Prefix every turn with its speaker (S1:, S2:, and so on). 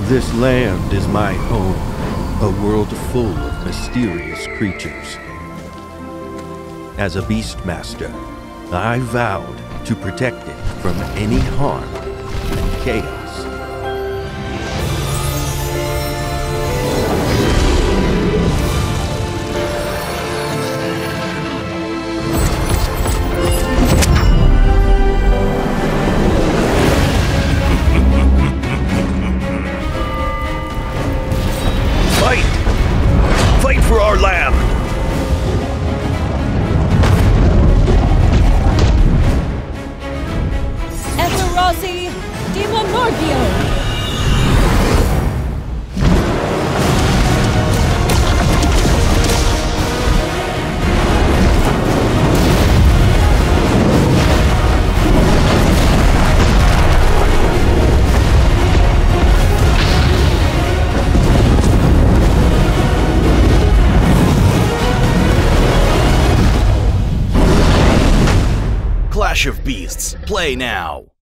S1: This land is my home, a world full of mysterious creatures. As a beastmaster, I vowed to protect it from any harm and chaos.
S2: Fight for our land!
S3: Rossi, Demonorgio!
S2: Clash of Beasts, play now!